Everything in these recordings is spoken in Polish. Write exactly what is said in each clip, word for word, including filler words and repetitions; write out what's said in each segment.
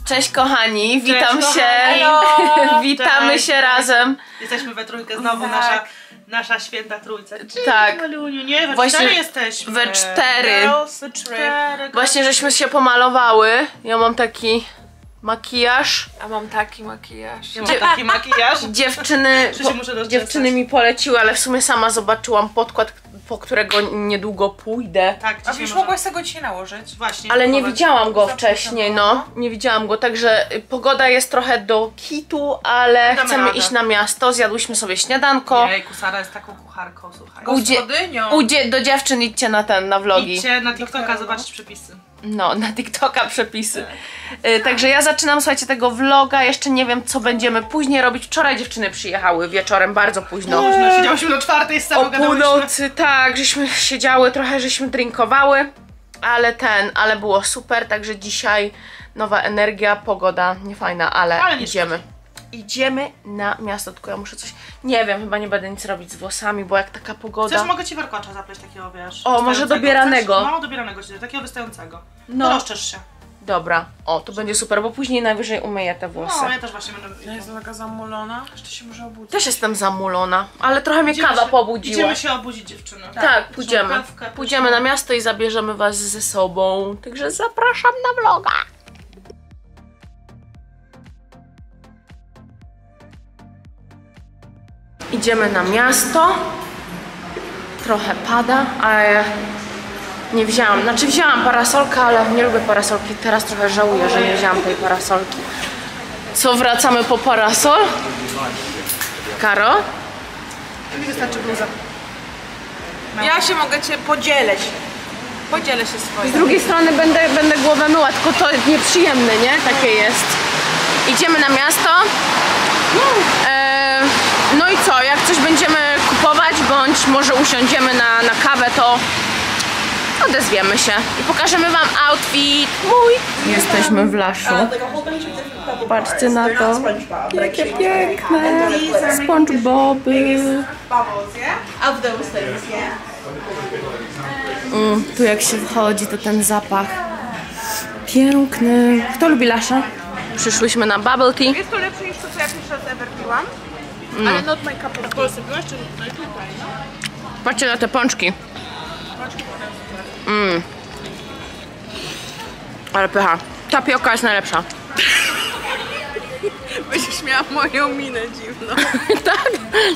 Cześć kochani, witam Cześć, się. kochani. Witamy Cześć, się cześć. razem. Jesteśmy we trójkę znowu, Tak. nasza, nasza święta trójca. Tak. Maluniu, nie, we Właśnie cztery jesteśmy. we cztery. Girls, we cztery. Właśnie żeśmy się pomalowały. Ja mam taki makijaż. A mam taki makijaż. Ja mam taki makijaż. Dziewczyny, Że się muszę rozczesać. dziewczyny mi poleciły, ale w sumie sama zobaczyłam podkład, po którego niedługo pójdę. Tak, A dzisiaj już może- mogłaś tego dzisiaj nałożyć? Właśnie. Ale nie próbować. widziałam go Zawsze wcześniej, to no. było. Nie widziałam go, także pogoda jest trochę do kitu, ale Damy chcemy radę. iść na miasto. Zjadłyśmy sobie śniadanko. Jejku, Sara jest taką kucharką, słuchaj. Udzie- Gospodynią. Udzie do dziewczyn idźcie na ten, na vlogi. Idźcie na TikToka, zobaczyć przepisy. No, na TikToka przepisy. Y, także ja zaczynam, słuchajcie, tego vloga. Jeszcze nie wiem, co będziemy później robić. Wczoraj dziewczyny przyjechały wieczorem, bardzo późno. Późno, siedziałyśmy do czwartej, z O samą północy, tak, żeśmy siedziały, trochę żeśmy drinkowały. Ale ten, ale było super, także dzisiaj nowa energia, pogoda niefajna, ale, Ale nie idziemy. Idziemy na miasto, tylko ja muszę coś, nie wiem, chyba nie będę nic robić z włosami, bo jak taka pogoda... Chcesz, mogę ci warkocza zapleć takiego, wiesz? O, może wystającego. dobieranego. Chcesz? No, dobieranego ci, takiego wystającego. No. No. Rozczesz się. Dobra, o, to będzie super, bo później najwyżej umyję te włosy. No, ja też właśnie będę... Ja jestem taka zamulona, jeszcze się muszę obudzić. Też jestem zamulona, ale trochę mnie Idziemy kawa się- pobudziła. Idziemy się obudzić, dziewczyny. Tak, pójdziemy. Kawkę, Pójdziemy na miasto i zabierzemy was ze sobą. Także zapraszam na vloga. Idziemy na miasto. Trochę pada, ale nie wzięłam. Znaczy wzięłam parasolkę, ale nie lubię parasolki. Teraz trochę żałuję, że nie wzięłam tej parasolki. Co, wracamy po parasol? Karo? Mi wystarczy bluza. Ja się mogę cię podzieleć. Podzielę się Z swoim. drugiej strony będę, będę głowę myła, tylko to nieprzyjemne, nie? Takie jest. Idziemy na miasto. E, no i co? Jak coś będziemy kupować, bądź może usiądziemy na, na kawę, to odezwiemy się i pokażemy wam outfit mój. Jesteśmy w Laszu. Patrzcie na to. Jakie piękne. SpongeBoby. Of those things, yeah. Mm, tu jak się wchodzi, to ten zapach piękny. Kto lubi Lasza? Przyszłyśmy na bubble tea. Jest to lepsze niż to, co ja pierwszy raz ever piłam. Ale not my cup of tea. W Polsce byłaś czy tutaj? Tutaj, no. Patrzcie na te pączki. Mm. Ale pycha. Tapioka jest najlepsza. Będziesz miała moją minę dziwną. Tak?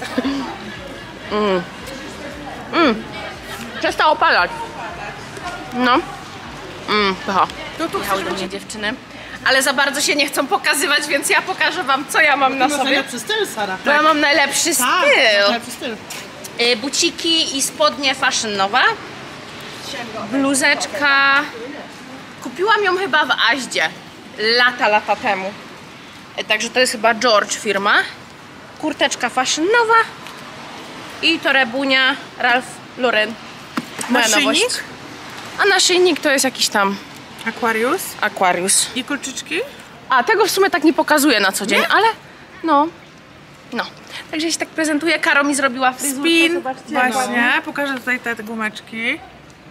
Mm. Mm. Przestało padać. No. Mm, pycha. To tu Jechały do mnie dziewczyny. Ale za bardzo się nie chcą pokazywać, więc ja pokażę wam, co ja mam na Masz sobie. najlepszy styl, Sara. Bo ja mam najlepszy Tak, masz styl. najlepszy styl. Y, buciki i spodnie Fashion Nova. Bluzeczka. Kupiłam ją chyba w Aździe. Lata, lata temu. Y, Także to jest chyba George firma. Kurteczka Fashion Nova. I torebunia Ralph Lauren. Moja Naszyjnik? nowość. A naszyjnik to jest jakiś tam Aquarius. Aquarius. I kolczyczki? A tego w sumie tak nie pokazuję na co dzień, ale no. No. Także się tak prezentuje. Karo mi zrobiła fryzurkę. Spin. Zobaczcie. Właśnie. Pokażę tutaj te gumeczki.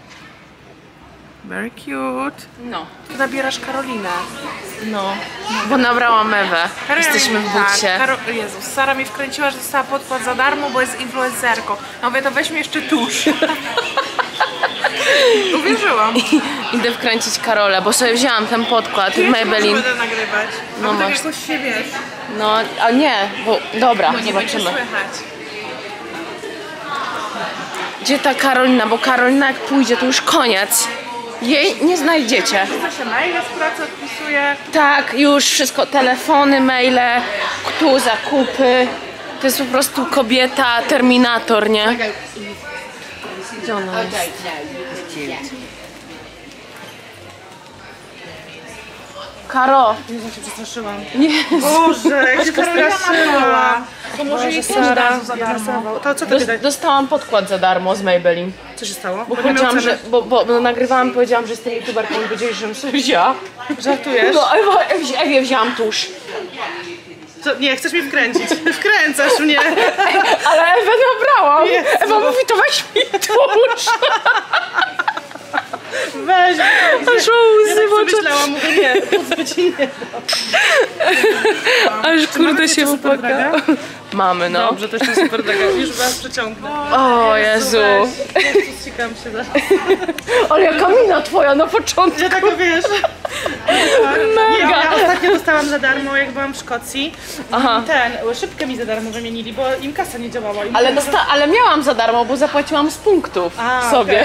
Very cute. No. Zabierasz Karolinę. No. Bo nabrałam Ewę. Jesteśmy w Tak, butcie. Karo... Jezus, Sara mi wkręciła, że dostała podkład za darmo, bo jest influencerką. No mówię, to weźmy jeszcze tusz. Uwierzyłam. Idę wkręcić Karolę, bo sobie wzięłam ten podkład Ja Maybelline. będę nagrywać. No No tak masz. jakoś się wiesz. No, a nie, bo dobra, Nie będzie zobaczymy. słychać. Gdzie ta Karolina? Bo Karolina jak pójdzie, to już koniec. Jej nie znajdziecie. Co się maile z pracy odpisuje. Tak, już wszystko, telefony, maile, tu zakupy. To jest po prostu kobieta, terminator, nie? Gdzie ona jest? Karo! Jezu, się przestraszyłam. Nie, Boże, jak się przestraszyłam. To może jej też Sara. dadzą za darmo. To co ty dos widać? dostałam podkład za darmo z Maybelline. Co się stało? Bo Bo nie miał powiedziałam, ceny. że, bo, bo, bo nagrywałam, powiedziałam, że jestem youtuberką i powiedzieli, żebym sobie wzięła. Żartujesz? No, Ewa, Ewie, Ewie wzięłam tusz. Co, nie, chcesz mnie wkręcić. Wkręcasz mnie. Ale Ewę nabrałam. Jezu. Ewa mówi, to weź mi tusz. weź. Aż łzy w oczach. Myślałam, mówię nie, pozbyć nie. Aż kurde się popłaka. Mamy, no. Dobrze, to jeszcze super draga. Już was przeciągnę. O Jezu. Ściskam się zaraz. Ale jaka mina twoja na początku. Ja tak wiesz. Nie, ja ostatnio dostałam za darmo, jak byłam w Szkocji. Aha. Ten, szybkę mi za darmo wymienili, bo im kasa nie działała. Im Ale, dosta- ale miałam za darmo, bo zapłaciłam z punktów A, sobie.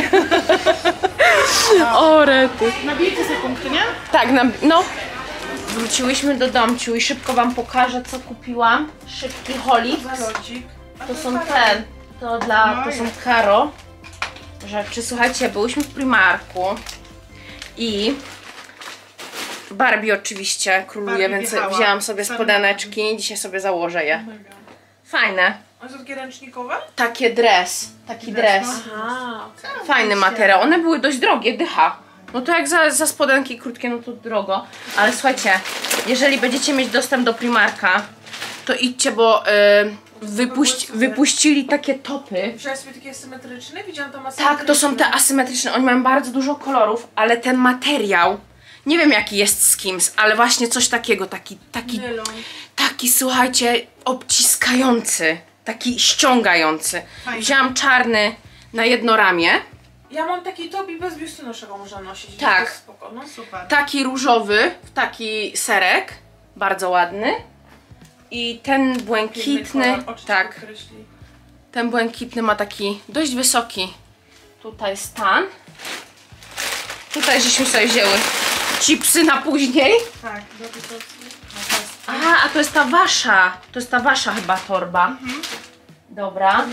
O rety. Nabijcie sobie punkty, nie? Tak, na, no. Wróciłyśmy do domciu i szybko wam pokażę, co kupiłam. Szybki holik. Lodzik. To są ten, to dla, to są Karo rzeczy. Słuchajcie, byłyśmy w Primarku i Barbie oczywiście króluje, Barbie więc wjechała. wzięłam sobie spodeneczki. Dzisiaj sobie założę je. Fajne. One są takie ręcznikowe? Takie dres, taki dres. Aha. Fajny materiał. One były dość drogie, dycha. No to jak za, za spodenki krótkie, no to drogo. Ale słuchajcie, jeżeli będziecie mieć dostęp do Primarka, to idźcie, bo y, wypuści, wypuścili takie topy. Wziąłeś sobie takie symetryczne? Widziałam tam Tak, to są te asymetryczne. Oni mają bardzo dużo kolorów, ale ten materiał, nie wiem jaki jest z kimś, ale właśnie coś takiego, taki, taki, Nylon. taki słuchajcie, obciskający, taki ściągający. Fajne. Wzięłam czarny na jedno ramię. Ja mam taki top i bez biustonoszego można nosić. Tak. To jest spoko, no. Super. Taki różowy, taki serek, bardzo ładny. I ten błękitny, tak, ten błękitny ma taki dość wysoki tutaj stan. Tutaj żeśmy sobie wzięły chipsy na później. Tak, dobrze to. Aha, a to jest ta wasza, to jest ta wasza chyba torba. Mhm. Dobra,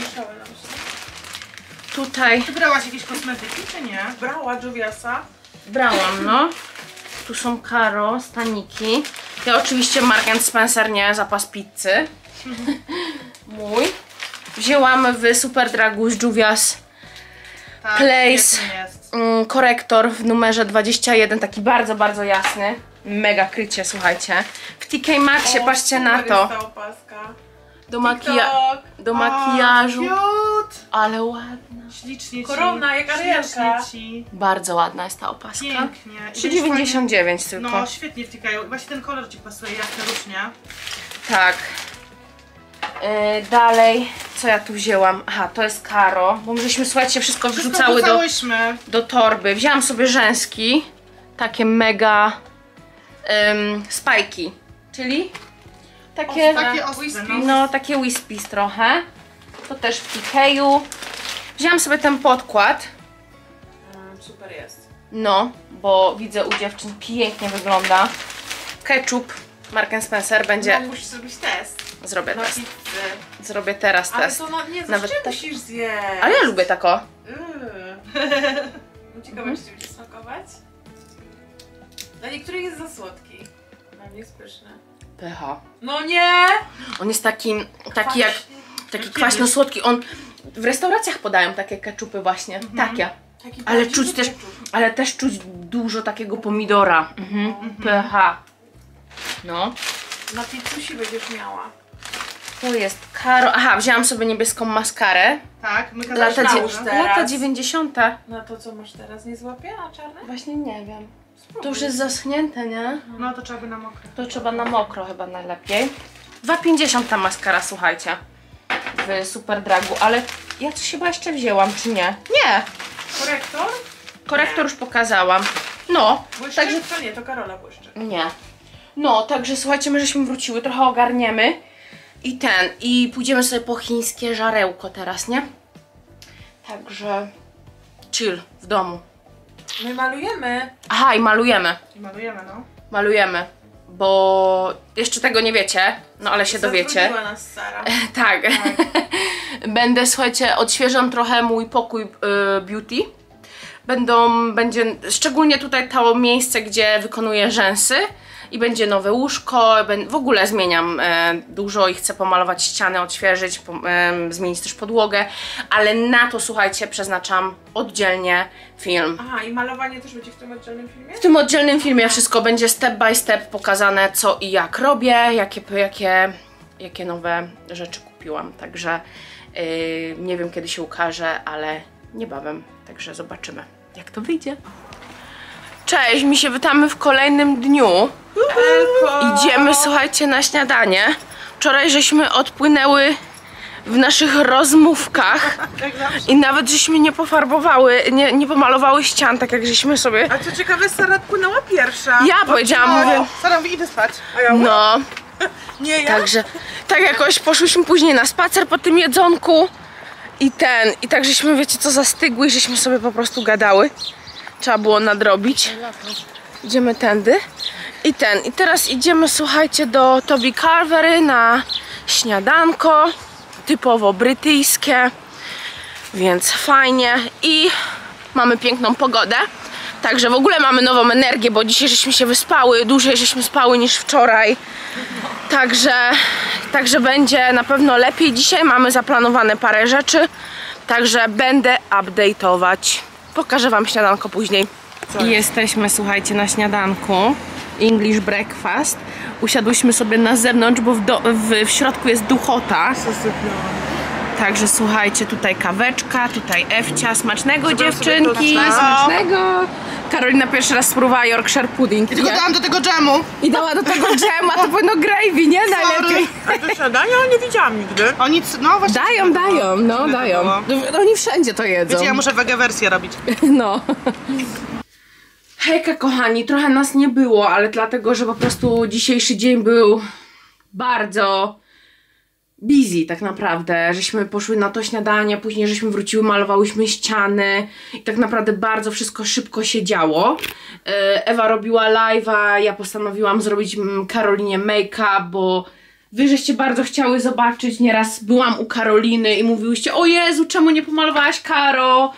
tutaj Ty brałaś jakieś kosmetyki, czy nie? Brała Juviasa. brałam, no. Tu są Karo, staniki. Ja oczywiście Mark and Spencer, nie, zapas pizzy. Mój. Wzięłam w Superdragu z Juvia's Tak, Place piękny jest. mm, korektor w numerze dwadzieścia jeden, taki bardzo, bardzo jasny. Mega krycie, słuchajcie. W T K Maxie, patrzcie na to. Ta opaska. Do, makija TikTok. do makijażu. Cute. Ale ładna. Ślicznie ci. Korona, jak Ślicznie Arielka. ci. Bardzo ładna jest ta opaska. Pięknie. I trzy też dziewięćdziesiąt dziewięć fajnie- tylko. No, świetnie wtykają. Właśnie ten kolor ci pasuje, jasny róż, nie? Tak. Yy, dalej, co ja tu wzięłam? Aha, to jest Karo, bo my żeśmy, słuchajcie, wszystko wrzucały do, wrzucałyśmy. do torby. Wzięłam sobie rzęski, takie mega ym, spajki, czyli takie, O, takie ostre, no. no, takie Wispies trochę. To też w Ikeju. Wzięłam sobie ten podkład, Mm, super jest. no, bo widzę u dziewczyn pięknie wygląda. Ketchup, Mark and Spencer będzie, No, musisz zrobić test. zrobię Na test, pizzę. zrobię teraz Ale test. to na, nie, Nawet Nawet tak- musisz zjeść. Ale ja lubię tako. Yy. Ciekawe, czy ci będzie smakować. Dla niektórych jest za słodki. Dla mnie jest pyszny. Pycha. No nie! On jest taki, taki jak, taki kwaśno-słodki. On w restauracjach podają takie keczupy właśnie, takie. Taki Ale prawdziwy czuć też, ketchup. ale też czuć dużo takiego pomidora. Mhm. Pycha. No. Na pizzusi będziesz miała. To jest Karo. Aha, wzięłam sobie niebieską maskarę. Tak, my Lata, kazałyśmy. dzie- już teraz. lata dziewięćdziesiąte. Na to, co masz teraz, nie złapie na czarne? Właśnie nie wiem. To już jest zaschnięte, nie? No to trzeba by na mokre. To trzeba na mokro chyba najlepiej. dwa pięćdziesiąt ta maskara, słuchajcie. W Superdragu, ale ja coś chyba jeszcze wzięłam, czy nie? Nie! Korektor? Korektor już pokazałam. No, Błyszczy? także... To nie, to Karola błyszczy. Nie. No, także słuchajcie, my żeśmy wróciły, trochę ogarniemy. I ten, i pójdziemy sobie po chińskie żarełko teraz, nie? Także... chill, w domu. My malujemy. Aha, i malujemy. I malujemy, no. Malujemy. Bo jeszcze tego nie wiecie, no ale się dowiecie. Zatrudniła nas Sara. Tak. Będę, słuchajcie, odświeżam trochę mój pokój y, beauty. Będą, będzie, szczególnie tutaj to miejsce, gdzie wykonuję rzęsy. I będzie nowe łóżko, w ogóle zmieniam e, dużo i chcę pomalować ściany, odświeżyć, po, e, zmienić też podłogę. Ale na to, słuchajcie, przeznaczam oddzielnie film. Aha, i malowanie też będzie w tym oddzielnym filmie? W tym oddzielnym filmie wszystko będzie step by step pokazane, co i jak robię, jakie, jakie, jakie nowe rzeczy kupiłam. Także yy, nie wiem, kiedy się ukaże, ale niebawem. Także zobaczymy, jak to wyjdzie. Cześć, mi się witamy w kolejnym dniu. Idziemy, słuchajcie, na śniadanie. Wczoraj żeśmy odpłynęły w naszych rozmówkach i nawet żeśmy nie pofarbowały, nie, nie pomalowały ścian, tak jak żeśmy sobie... A co ciekawe, Sara płynęła pierwsza. Ja powiedziałam, mówię... Sara mówi, idę spać. A ja No, nie, ja. także tak jakoś poszłyśmy później na spacer po tym jedzonku i ten, i tak żeśmy, wiecie co, zastygły i żeśmy sobie po prostu gadały. Trzeba było nadrobić. Idziemy tędy i ten, i teraz idziemy, słuchajcie, do Toby Carvery na śniadanko. Typowo brytyjskie, więc fajnie i mamy piękną pogodę, także w ogóle mamy nową energię, bo dzisiaj żeśmy się wyspały, dłużej żeśmy spały niż wczoraj, także, także będzie na pewno lepiej. Dzisiaj mamy zaplanowane parę rzeczy, także będę update'ować, pokażę wam śniadanko później. I jesteśmy, słuchajcie, na śniadanku English breakfast. Usiadłyśmy sobie na zewnątrz, bo w, do, w, w środku jest duchota. Także słuchajcie, tutaj kaweczka, tutaj Ewcia. Smacznego, dziewczynki! Smacznego! Karolina pierwszy raz spróbowała Yorkshire pudding. I tylko dałam do tego dżemu. I dała do tego dżemu, a to powinno gravy, nie? Najlepiej. A do śniadania nie widziałam nigdy. Oni, no właśnie. Dają, dają, no dają. Oni wszędzie to jedzą. Wiecie, ja muszę wege wersję robić. No. Hejka kochani, trochę nas nie było, ale dlatego, że po prostu dzisiejszy dzień był bardzo busy tak naprawdę. Żeśmy poszły na to śniadanie, później żeśmy wróciły, malowałyśmy ściany i tak naprawdę bardzo wszystko szybko się działo. Ewa robiła live'a, ja postanowiłam zrobić Karolinie make-up, bo wy żeście bardzo chciały zobaczyć. Nieraz byłam u Karoliny i mówiłyście: o Jezu, czemu nie pomalowałaś, Karo?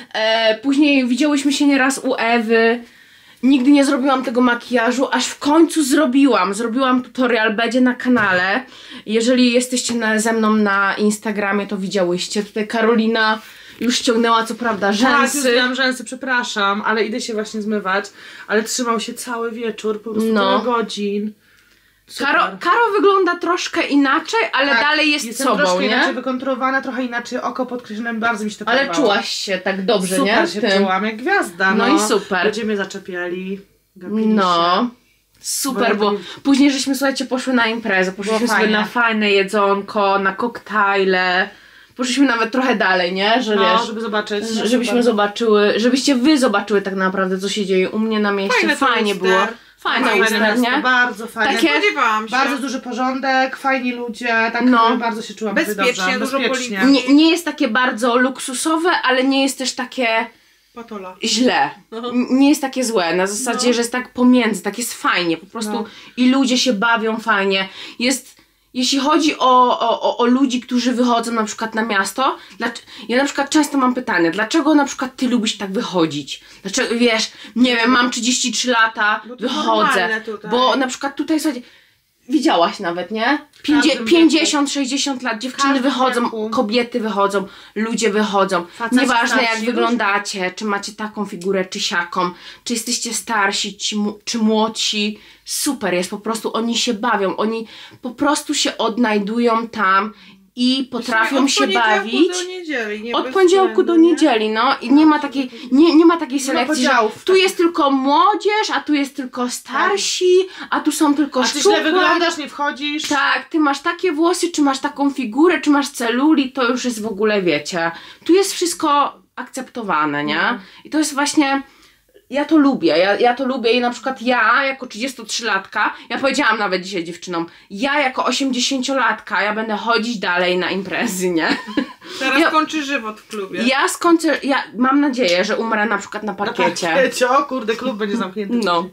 Później widziałyśmy się nieraz u Ewy. Nigdy nie zrobiłam tego makijażu, aż w końcu zrobiłam. Zrobiłam tutorial, będzie na kanale. Jeżeli jesteście na, ze mną na Instagramie, to widziałyście. Tutaj Karolina już ściągnęła, co prawda, rzęsy. Tak, już miałam rzęsy, przepraszam, ale idę się właśnie zmywać. Ale trzymał się cały wieczór, po prostu No. tyle godzin. Karo, Karo wygląda troszkę inaczej, ale Tak, dalej jest jestem sobą, troszkę nie? inaczej wykonturowana, trochę inaczej oko podkreślone, bardzo mi się to Ale podobało. czułaś się tak dobrze, super nie? się Tym. czułam, jak gwiazda, no. No i super. Ludzie mnie zaczepiali, gapili No. się. Super, Bo bo ja później żeśmy, słuchajcie, poszły na imprezę, poszliśmy Było sobie fajnie. na fajne jedzonko, na koktajle. Poszliśmy nawet trochę dalej, nie? Że No, wiesz, żeby zobaczyć. Ż- żebyśmy zobaczyły, żebyście wy zobaczyły tak naprawdę, co się dzieje u mnie na mieście. Fajne to Fajnie Easter. było. Fajne Fajne Easter, miasto, nie? bardzo fajne. Takie- Spodziewałam się. Bardzo duży porządek, fajni ludzie, tak No. bardzo się czułam Bezpiecznie, dobrze, dużo bezpiecznie. policji. Nie, nie jest takie bardzo luksusowe, ale nie jest też takie Patola. źle. N- Nie jest takie złe, na zasadzie, że jest tak pomiędzy, tak jest fajnie, po prostu No. i ludzie się bawią fajnie. Jest, jeśli chodzi o, o, o, o ludzi, którzy wychodzą na przykład na miasto, dlac- ja na przykład często mam pytanie, dlaczego na przykład ty lubisz tak wychodzić? Dlaczego, wiesz, nie wiem, mam trzydzieści trzy lata, Bo to wychodzę, normalne tutaj. bo na przykład tutaj, słuchajcie, widziałaś nawet, nie? Pięćdzie- każdym pięćdziesiąt sześćdziesiąt lat, dziewczyny każdym wychodzą, wieku. kobiety wychodzą, ludzie wychodzą. Faceci Nieważne jak starsi, wyglądacie, czy macie taką figurę, czy siaką, czy jesteście starsi, czy, mu- czy młodsi. Super jest, po prostu oni się bawią, oni po prostu się odnajdują tam i potrafią Od się poniedziałku bawić. do niedzieli, nie Od bez poniedziałku do względu, nie? niedzieli, no i nie ma takiej, nie, nie ma takiej selekcji, że podziałów tu jest tylko młodzież, a tu jest tylko starsi, a tu są tylko A ty źle szczupłe. wyglądasz, nie wchodzisz. Tak, ty masz takie włosy, czy masz taką figurę, czy masz celulit, to już jest w ogóle, wiecie, tu jest wszystko akceptowane, nie? I to jest właśnie, ja to lubię, ja, ja to lubię i na przykład ja jako trzydziestotrzylatka, ja powiedziałam nawet dzisiaj dziewczynom, ja jako osiemdziesięciolatka, ja będę chodzić dalej na imprezy, nie? Teraz Ja- kończy żywot w klubie. Ja skończę, ja mam nadzieję, że umrę na przykład na Na parkiecie. parkiecie. O kurde, klub będzie zamknięty. No.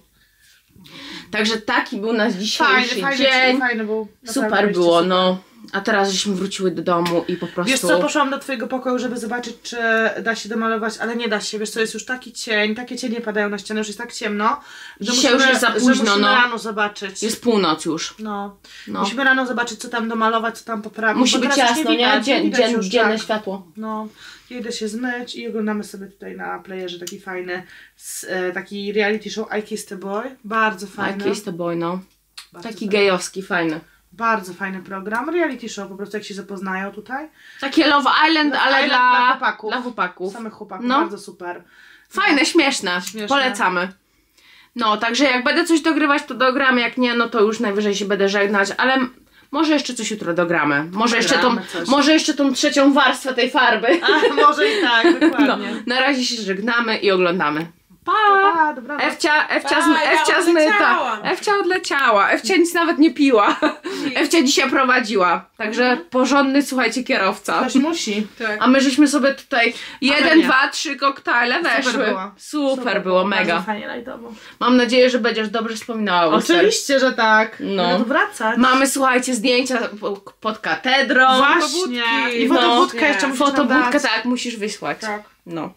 Także taki był nasz dzisiejszy Fajny, fajny, dzień. fajny był. Naprawdę Super byliście było, super. no. A teraz żeśmy wróciły do domu i po prostu... Wiesz co, poszłam do twojego pokoju, żeby zobaczyć, czy da się domalować, ale nie da się. Wiesz co, jest już taki cień, takie cienie padają na ścianę, już jest tak ciemno, że Dzisiaj musimy, już jest za że późno, musimy no. rano zobaczyć. Jest północ już. No. No. Musimy rano zobaczyć, co tam domalować, co tam poprawić. Musi bo być teraz już jasno, nie? widać, Dzień, widać dzień, już, dzienne tak. światło. No, idę się zmyć i oglądamy sobie tutaj na playerze taki fajny, z, e, taki reality show I Kissed the Boy. Bardzo fajny. Jaki jest to boy, no. Bardzo Taki fajny. gejowski, fajny. Bardzo fajny program. Reality show, po prostu jak się zapoznają tutaj. Takie Love Island, Love ale Island dla, dla chłopaków. Dla chłopaków. Samych chłopaków, No. bardzo super. Fajne, śmieszne. Śmieszne. Polecamy. No, także jak będę coś dogrywać, to dogram, jak nie, no to już najwyżej się będę żegnać, ale może jeszcze coś jutro dogramy. Może jeszcze, tą, coś. może jeszcze tą trzecią warstwę tej farby. A, może i tak, dokładnie. No, na razie się żegnamy i oglądamy. Pa! Pa, dobranoc. Efcia, Efcia, Pa, zmy, ja Efcia zmyta. odleciałam. Efcia odleciała. Efcia nic nawet nie piła. Efcia dzisiaj prowadziła. Także porządny, słuchajcie, kierowca. Ktoś musi. Tak. A my żeśmy sobie tutaj jeden, pewnie. dwa, trzy koktajle weszły. było. Super było, mega. Bardzo fajnie lajtowo. Mam nadzieję, że będziesz dobrze wspominała Ulster. Oczywiście, że tak. No. Będę tu wracać. Mamy, słuchajcie, zdjęcia po- pod katedrą. Właśnie. I No. fotobudkę jeszcze musisz nam Fotobudkę, dać. tak, musisz wysłać. Tak. No.